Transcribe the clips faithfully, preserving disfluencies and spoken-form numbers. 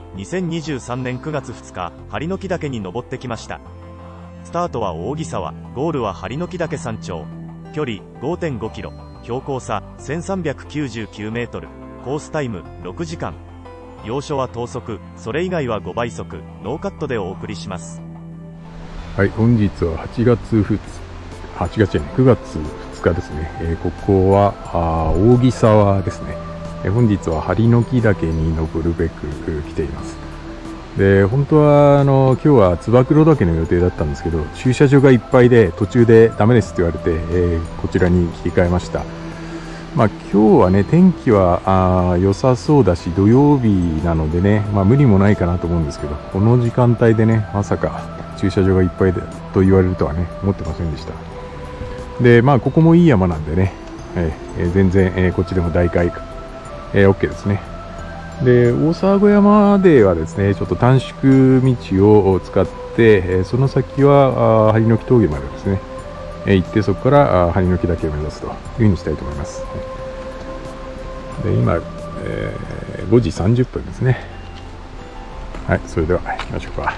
にせんにじゅうさんねんくがつふつか、針ノ木岳に登ってきました。スタートは扇沢、ゴールは針ノ木岳山頂。距離 ごてんごキロ、標高差せんさんびゃくきゅうじゅうきゅうメートル、コースタイムろくじかん。要所は等速、それ以外はごばい速、ノーカットでお送りします。 はい、本日ははちがつふつか、はちがつじゃない、くがつふつかですね。えー、ここはあ扇沢ですね。えー、本日は針ノ木岳に登るべく来ています。で、本当はあの今日は燕岳の予定だったんですけど、駐車場がいっぱいで途中でダメですって言われて、えー、こちらに切り替えました。まあ、今日はね、天気はあ良さそうだし、土曜日なのでね、まあ、無理もないかなと思うんですけど、この時間帯でね、まさか駐車場がいっぱいでと言われるとはね、思ってませんでした。で、まあ、ここもいい山なんでね、えー、全然、えー、こっちでも大開、えー、OK ですね。で、大沢小山ではですね、ちょっと短縮道を使って、えー、その先は針ノ木峠までですね、えー、行って、そこから針ノ木岳を目指すというふうにしたいと思います。で、今、えー、ごじさんじゅっぷんですね。はい、それでは行きましょうか。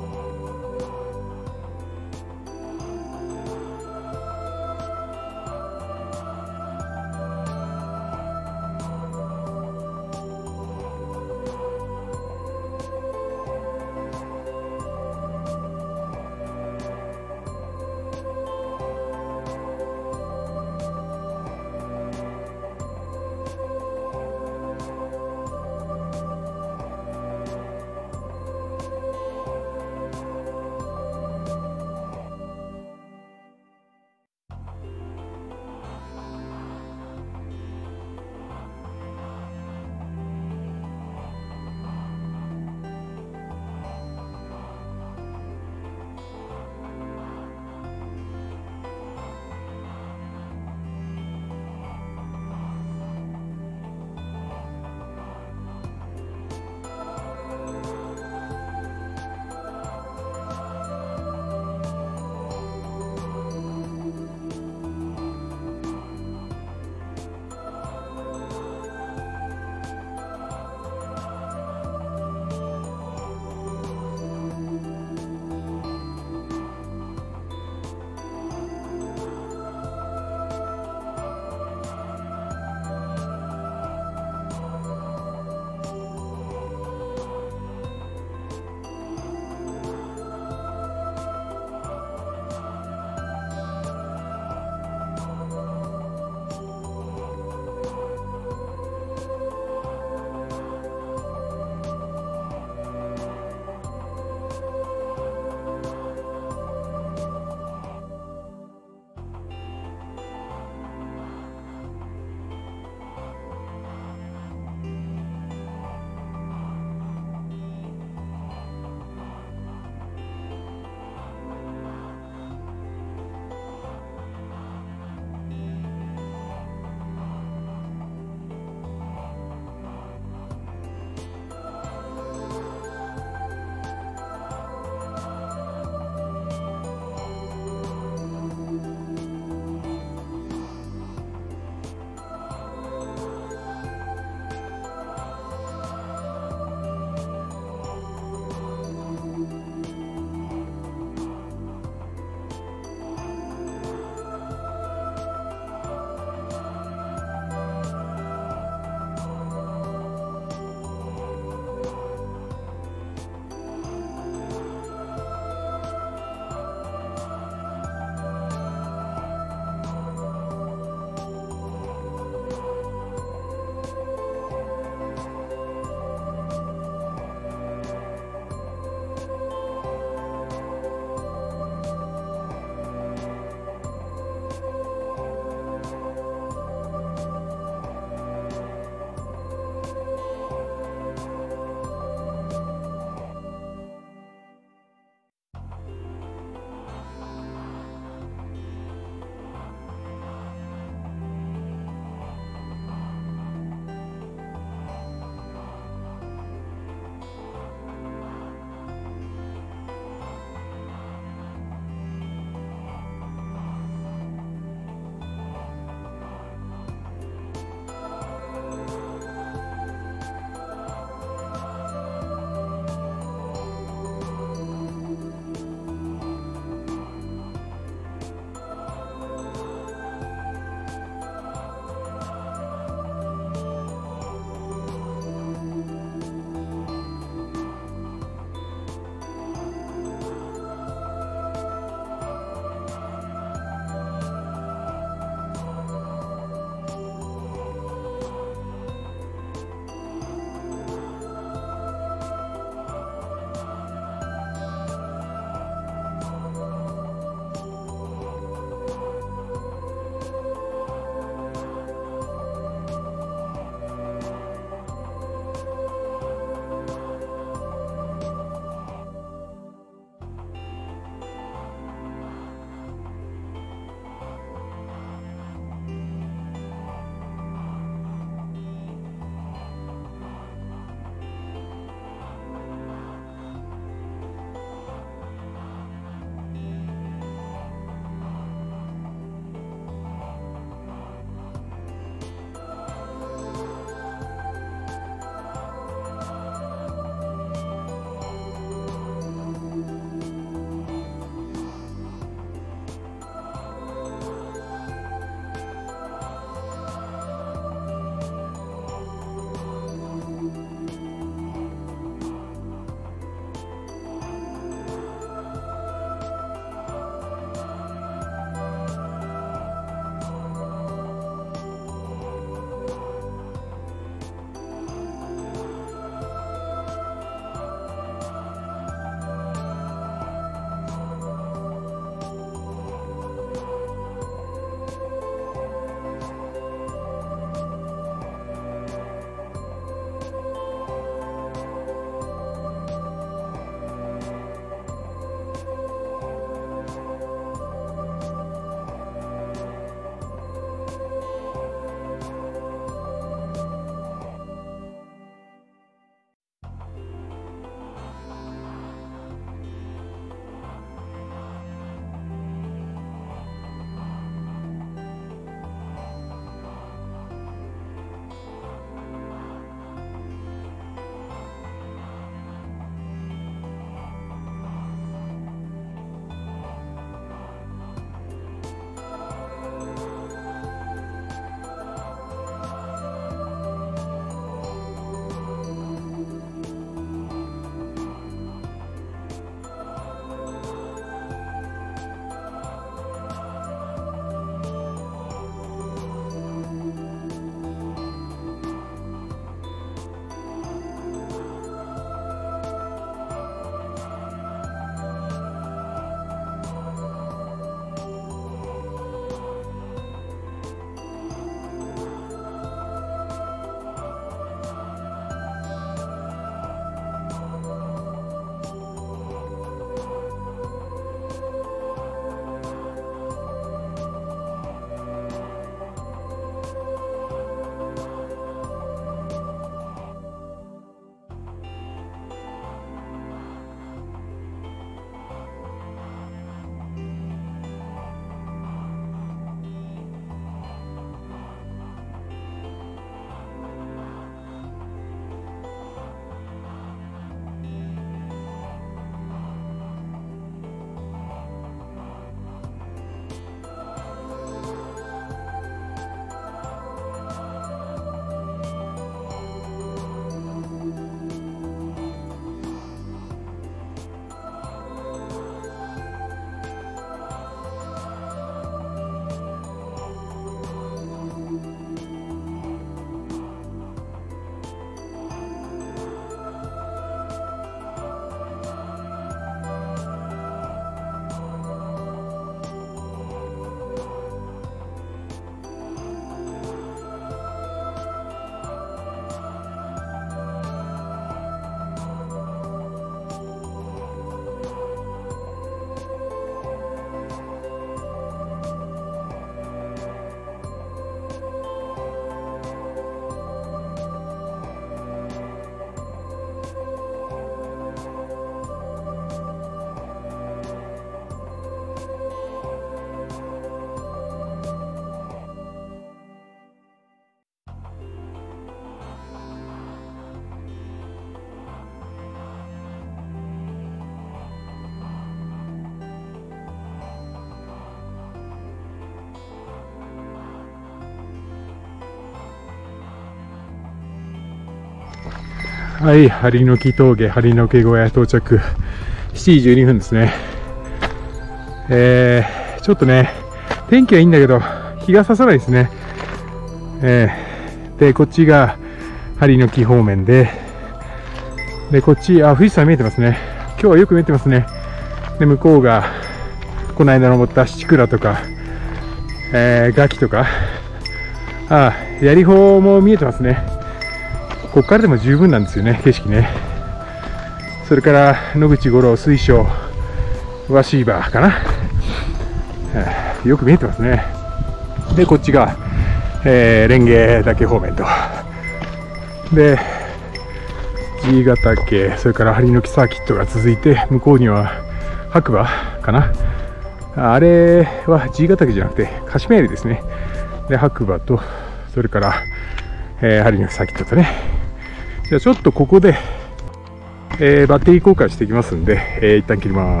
はい、針の木峠、針の毛小屋到着。しちじじゅうにふんですね。えー、ちょっとね、天気はいいんだけど、日が差さないですね。えー、で、こっちが針の木方面で、で、こっち、あ、富士山見えてますね。今日はよく見えてますね。で、向こうが、この間登った七倉とか、えー、ガキとか、あ、槍峰も見えてますね。こっからでも十分なんですよね、景色ね。それから、野口五郎水晶、ワシーバーかな。よく見えてますね。で、こっちが、えー、蓮華岳方面と。で、G ヶ岳、それから針の木サーキットが続いて、向こうには白馬かな。あれは G ヶ岳じゃなくて、カシメールですね。で、白馬と、それから、えー、針の木サーキットとね。じゃあちょっとここで、えー、バッテリー交換していきますんで、えー、一旦切ります。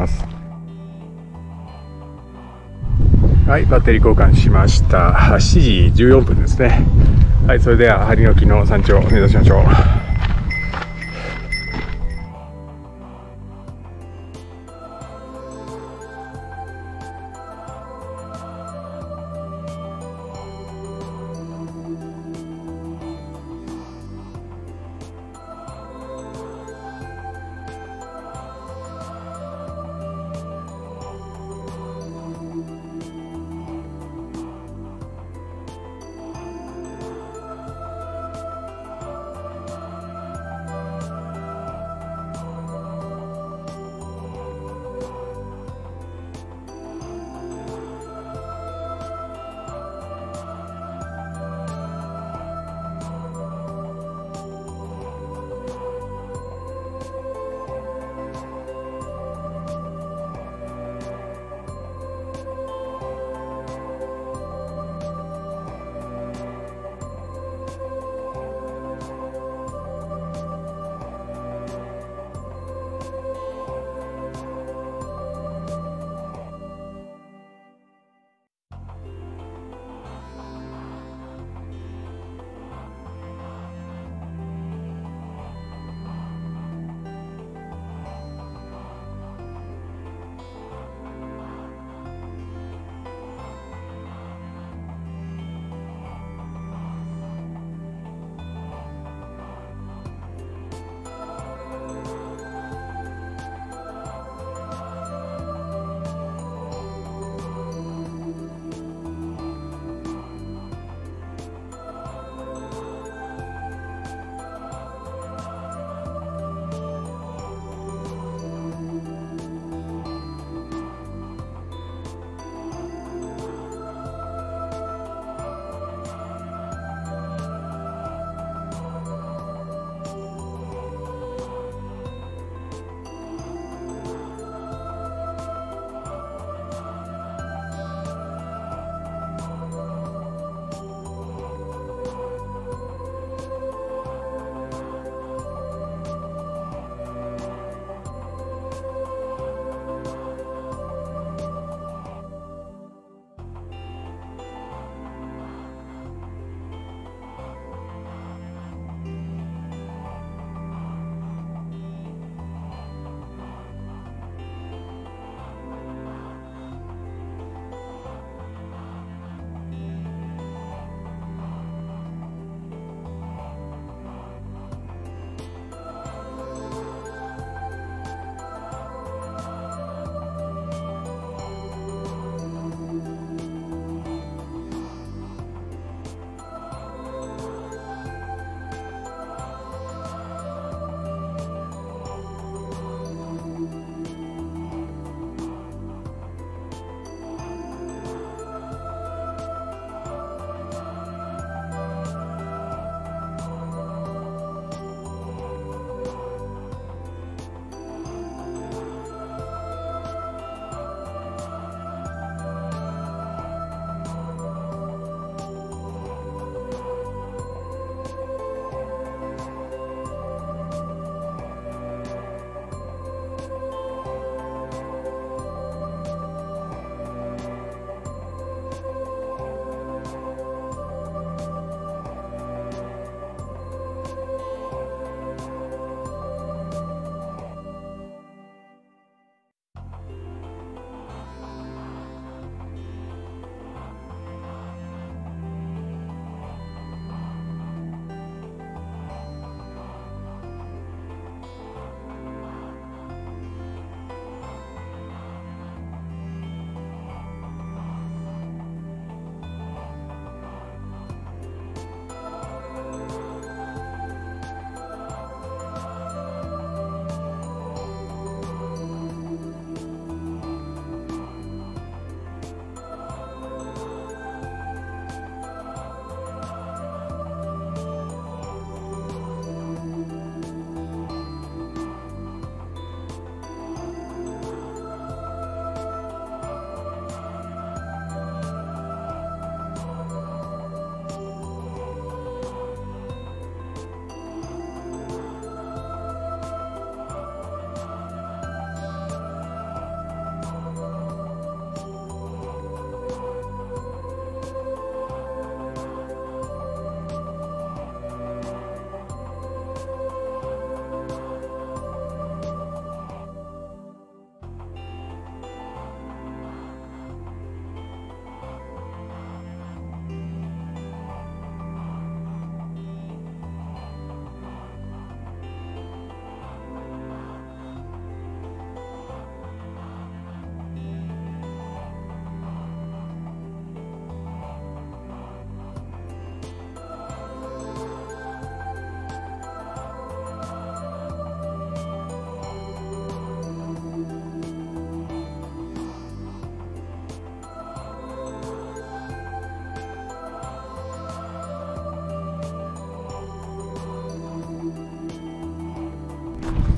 はい、バッテリー交換しました。しちじじゅうよんぷんですね。はい、それでは針の木の山頂を目指しましょう。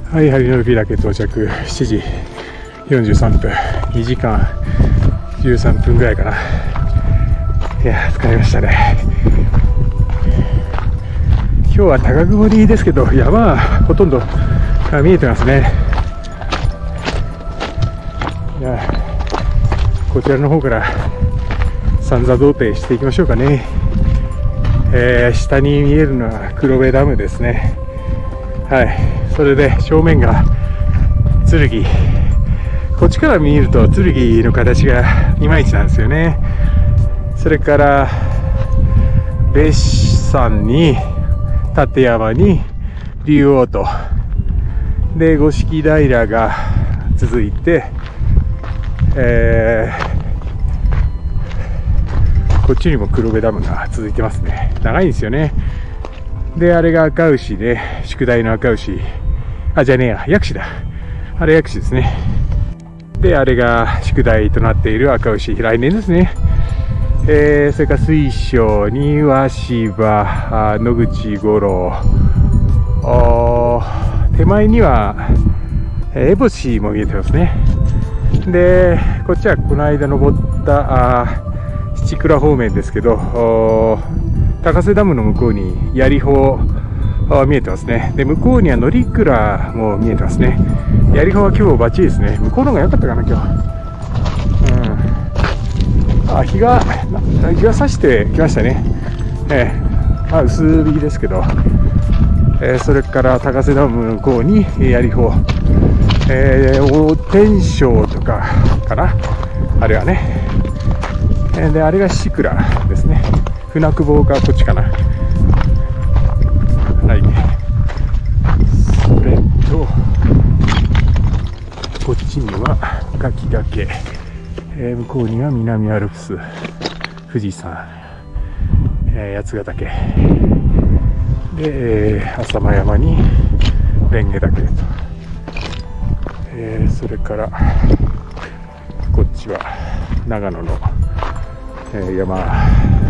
はい、針の木岳到着、しちじよんじゅうさんぷん、にじかんじゅうさんぷんぐらいかな。いやー、疲れましたね。今日は高曇りですけど、山はほとんど見えてますね。いやー、こちらの方から三座童貞していきましょうかね。えー、下に見えるのは黒部ダムですね。はい、それで正面が剣。こっちから見ると剣の形がいまいちなんですよね。それから別山に立山に竜王とで五色平が続いて、えー、こっちにも黒部ダムが続いてますね。長いんですよね。で、あれが赤牛で、宿題の赤牛。あ、じゃねえや、薬師だ。あれ薬師ですね。で、あれが宿題となっている赤牛。来年ですね。えー、それから水晶に和芝、野口五郎。手前には、えぼしも見えてますね。で、こっちはこの間登ったあ七倉方面ですけど、高瀬ダムの向こうに槍穂見えてますね。で、向こうには乗鞍も見えてますね。槍穂は今日バッチリですね。向こうの方が良かったかな、今日。うん。あ、日が、日が差してきましたね。ええ。まあ、薄日ですけど。えー、それから高瀬ダムの向こうに槍穂。えー、お天正とかかな。あれはね。えー、で、あれが七倉ですね。船久保がこっちかな。はい。それと、こっちには柿岳、えー、向こうには南アルプス、富士山、えー、八ヶ岳、で、えー、浅間山に蓮華岳と、えー、それからこっちは長野の、えー、山、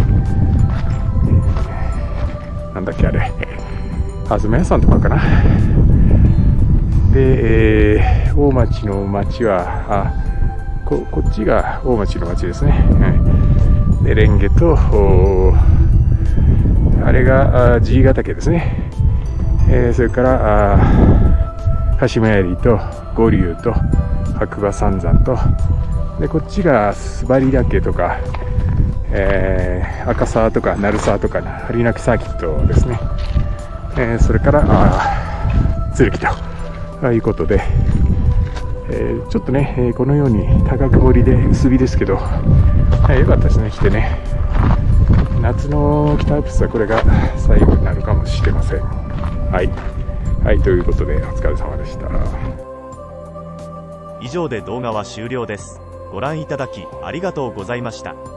なんだっけあれ、東屋さんとかかな。で、えー、大町の町は、あ、こ、こっちが大町の町ですね。はい、で、蓮華と、あれが爺ヶ岳ですね。えー、それから、鹿島槍と五竜と白馬三山と、で、こっちが須張岳とか、えー、赤沢とか鳴沢とか針泣きサーキットですね。えー、それから剣ということで、えー、ちょっとね、えー、このように高曇りで薄日ですけど、はい、よかったですね、来てね。夏の北アルプスはこれが最後になるかもしれません。はい、はい、ということでお疲れ様でした。 以上で動画は終了です。ご覧いただきありがとうございました。